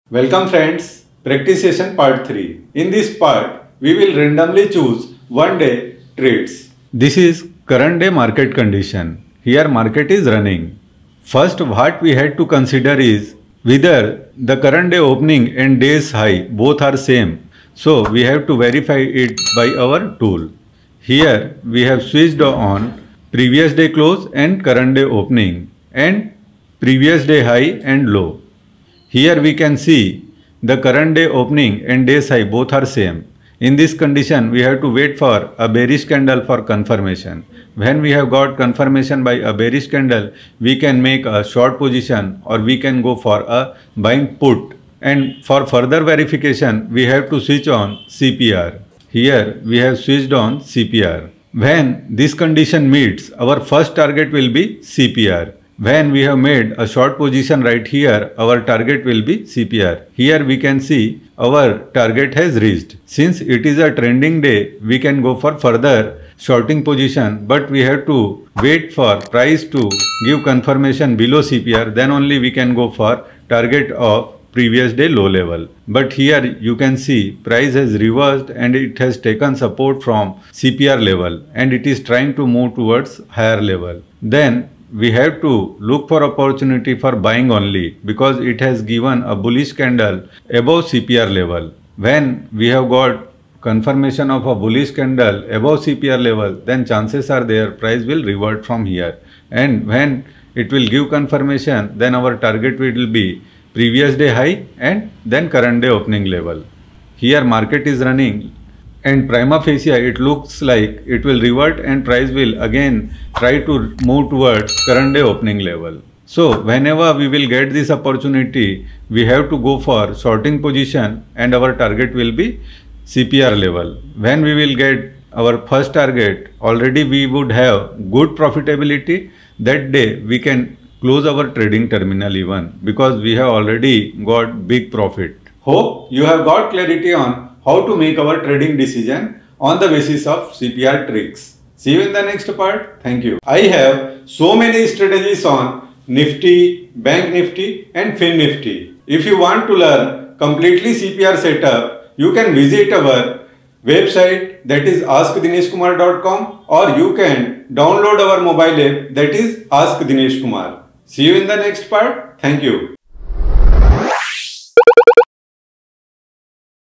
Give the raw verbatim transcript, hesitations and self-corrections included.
Welcome friends, practice session part three. In this part, we will randomly choose one day trades. This is current day market condition. Here market is running. First, what we had to consider is whether the current day opening and day's high both are same. So we have to verify it by our tool. Here we have switched on previous day close and current day opening and previous day high and low. Here we can see the current day opening and day's high both are same. In this condition, we have to wait for a bearish candle for confirmation. When we have got confirmation by a bearish candle, we can make a short position or we can go for a buying put. And for further verification, we have to switch on C P R. Here we have switched on C P R. When this condition meets, our first target will be C P R. When we have made a short position right here, our target will be C P R. Here we can see our target has reached. Since it is a trending day, we can go for further shorting position, but we have to wait for price to give confirmation below C P R, then only we can go for target of previous day low level. But here you can see price has reversed and it has taken support from C P R level and it is trying to move towards higher level. Then we have to look for opportunity for buying only because it has given a bullish candle above C P R level. When we have got confirmation of a bullish candle above C P R level, then chances are there price will revert from here. And when it will give confirmation, then our target will be previous day high and then current day opening level. Here market is running and prima facie it looks like it will revert and price will again try to move towards current day opening level. So whenever we will get this opportunity, we have to go for shorting position and our target will be C P R level. When we will get our first target, already we would have good profitability. That day we can close our trading terminal even because we have already got big profit. Hope you have got clarity on how to make our trading decision on the basis of C P R tricks. See you in the next part. Thank you. I have so many strategies on Nifty, Bank Nifty and Fin Nifty. If you want to learn completely C P R setup, you can visit our website that is ask dinesh kumar dot com or you can download our mobile app that is Ask Dinesh Kumar. See you in the next part. Thank you.